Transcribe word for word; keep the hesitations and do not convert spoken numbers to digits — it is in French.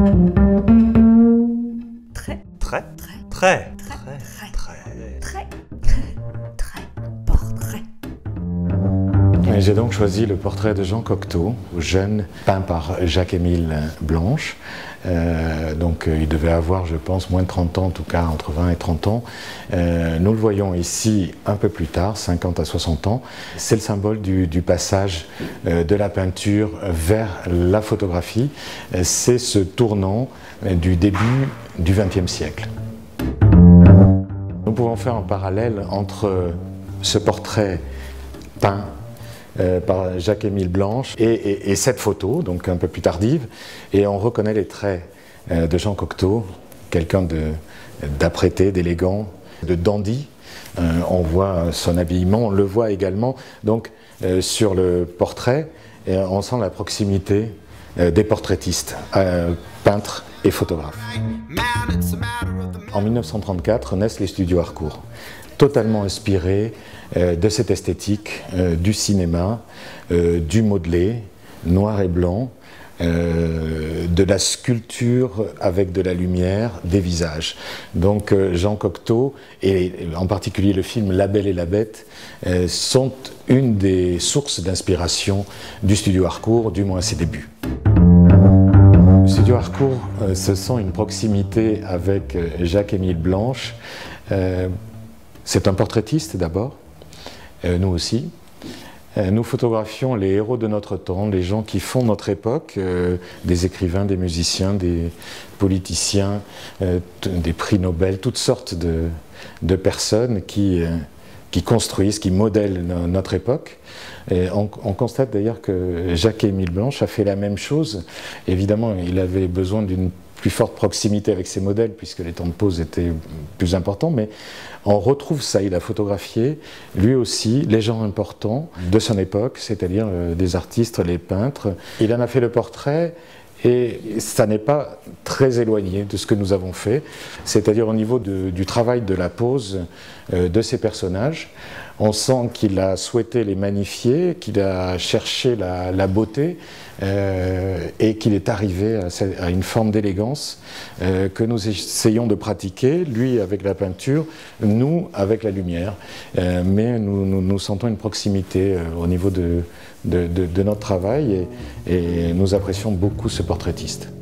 Très, Très, très, très, très, très, très, très portrait. J'ai donc choisi le portrait de Jean Cocteau, jeune, peint par Jacques-Émile Blanche. Euh, donc euh, il devait avoir, je pense, moins de trente ans, en tout cas entre vingt et trente ans. Euh, nous le voyons ici un peu plus tard, cinquante à soixante ans. C'est le symbole du, du passage euh, de la peinture vers la photographie. Euh, C'est ce tournant euh, du début du vingtième siècle. Nous pouvons faire un parallèle entre ce portrait peint Euh, par Jacques-Émile Blanche et, et, et cette photo, donc un peu plus tardive, et on reconnaît les traits euh, de Jean Cocteau, quelqu'un d'apprêté, d'élégant, de dandy. Euh, on voit son habillement, on le voit également donc euh, sur le portrait, et on sent la proximité euh, des portraitistes, euh, peintres et photographes. En mille neuf cent trente-quatre naissent les studios Harcourt, totalement inspirés euh, de cette esthétique euh, du cinéma, euh, du modelé, noir et blanc, euh, de la sculpture avec de la lumière, des visages. Donc euh, Jean Cocteau, et en particulier le film La Belle et la Bête, euh, sont une des sources d'inspiration du studio Harcourt, du moins à ses débuts. Le studio Harcourt, euh, ce sent une proximité avec euh, Jacques-Émile Blanche. Euh, C'est un portraitiste d'abord, euh, nous aussi. Euh, nous photographions les héros de notre temps, les gens qui font notre époque, euh, des écrivains, des musiciens, des politiciens, euh, des prix Nobel, toutes sortes de, de personnes qui, euh, qui construisent, qui modèlent no, notre époque. Et on, on constate d'ailleurs que Jacques-Émile Blanche a fait la même chose. Évidemment, il avait besoin d'une plus forte proximité avec ses modèles puisque les temps de pause étaient plus importants, mais on retrouve ça, il a photographié lui aussi les gens importants de son époque, c'est-à-dire euh, des artistes, les peintres. Il en a fait le portrait et ça n'est pas très éloigné de ce que nous avons fait, c'est-à-dire au niveau de, du travail de la pose euh, de ces personnages. On sent qu'il a souhaité les magnifier, qu'il a cherché la, la beauté euh, et qu'il est arrivé à, à une forme d'élégance euh, que nous essayons de pratiquer, lui avec la peinture, nous avec la lumière. Euh, mais nous, nous, nous sentons une proximité euh, au niveau de, de, de, de notre travail et, et nous apprécions beaucoup ce portraitiste.